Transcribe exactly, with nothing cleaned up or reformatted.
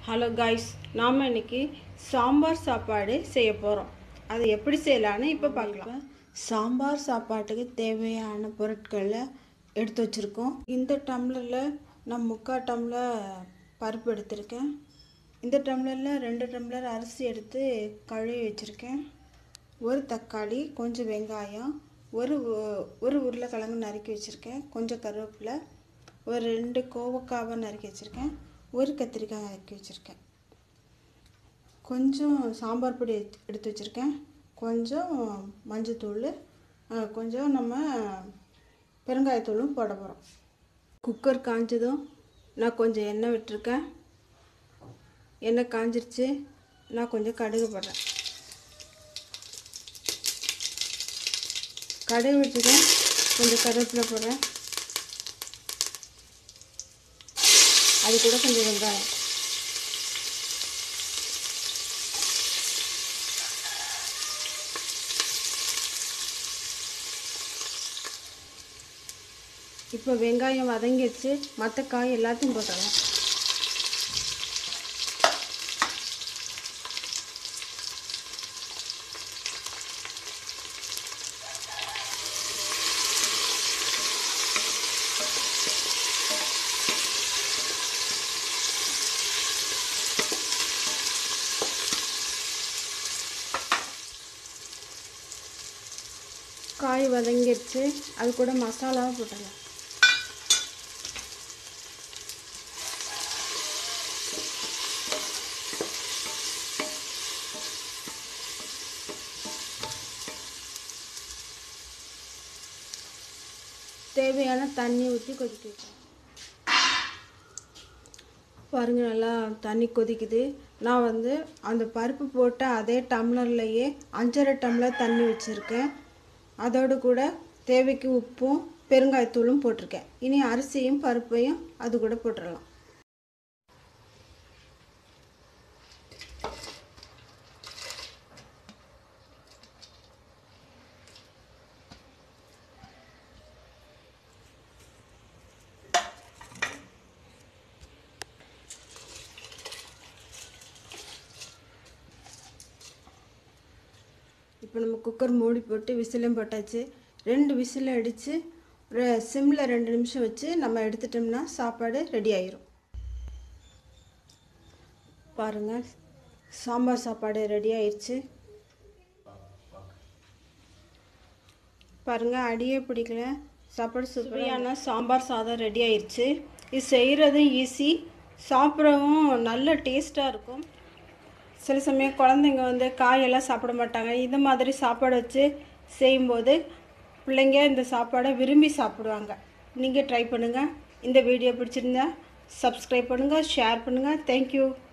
Hello guys, நாம் இன்னைக்கு சாம்பார் சாப்பாடு செய்ய போகிறோம். அது எப்படி செய்யலான்னு இப்போ பார்க்கலாம். சாம்பார் சாப்பாட்டுக்கு தேவையான பொருட்களை எடுத்து வச்சுருக்கோம். இந்த டம்ளரில் நான் முக்கால் டம்ளர் பருப்பு எடுத்திருக்கேன். இந்த டம்ளரில் ரெண்டு டம்ளர் அரிசி எடுத்து கழுவி வச்சுருக்கேன். ஒரு தக்காளி, கொஞ்சம் வெங்காயம், ஒரு ஒரு உருளைக்கிழங்கு நறுக்கி வச்சுருக்கேன். கொஞ்சம் கருவேப்பிலை, ஒரு ரெண்டு கோவக்காவை நறுக்கி வச்சுருக்கேன். ஒரு கத்திரிக்காய் நறுக்கி வச்சுருக்கேன். கொஞ்சம் சாம்பார் பொடி எடுத்து வச்சுருக்கேன். கொஞ்சம் மஞ்சத்தூள், கொஞ்சம் நம்ம பெருங்காயத்தூளும் போட போகிறோம். குக்கர் காஞ்சதும் நான் கொஞ்சம் எண்ணெய் விட்டுருக்கேன். எண்ணெய் காஞ்சிருச்சு. நான் கொஞ்சம் கடுகு போடுறேன். கடுகு விட்டுருக்கேன். கொஞ்சம் கருவேப்பிலை போடுறேன். அது கூட கொஞ்சம் வெங்காயம். இப்போ வெங்காயம் வதங்கிடுச்சு. மற்ற காய் எல்லாத்தையும் போட்டுடலாம். காய் வதங்கிடுச்சு. அது கூட மசாலாவை போட்டுடலாம். தேவையான தண்ணி ஊற்றி கொதிக்க வைக்கலாம். பாருங்க, நல்லா தண்ணி கொதிக்குது. நான் வந்து அந்த பருப்பு போட்ட அதே டம்ளர்லையே அஞ்சரை டம்ளர் தண்ணி வச்சுருக்கேன். அதோடு கூட தேவைக்கு உப்பும் பெருங்காயத்தூளும் போட்டிருக்கேன். இனி அரிசியும் பருப்பையும் அது கூட போட்டுடலாம். இப்போ நம்ம குக்கர் மூடி போட்டு விசிலையும் போட்டாச்சு. ரெண்டு விசில் அடித்து சிம்மில் ரெண்டு நிமிஷம் வச்சு நம்ம எடுத்துட்டோம்னா சாப்பாடு ரெடி ஆயிரும். பாருங்கள், சாம்பார் சாப்பாடு ரெடி ஆயிடுச்சு. பாருங்கள், அடியே பிடிக்கல. சாப்பாடு சுவையான சாம்பார் சாதம் ரெடி ஆயிடுச்சு. இது செய்கிறதும் ஈஸி, சாப்பிடவும் நல்ல டேஸ்ட்டாக இருக்கும். சில சமயம் குழந்தைங்க வந்து காயெல்லாம் சாப்பிட மாட்டாங்க. இந்த மாதிரி சாப்பாடு வச்சு செய்யும்போது பிள்ளைங்க இந்த சாப்பாடை விரும்பி சாப்பிடுவாங்க. நீங்கள் ட்ரை பண்ணுங்கள். இந்த வீடியோ பிடிச்சிருந்தா சப்ஸ்கிரைப் பண்ணுங்கள், ஷேர் பண்ணுங்கள். தேங்க்யூ.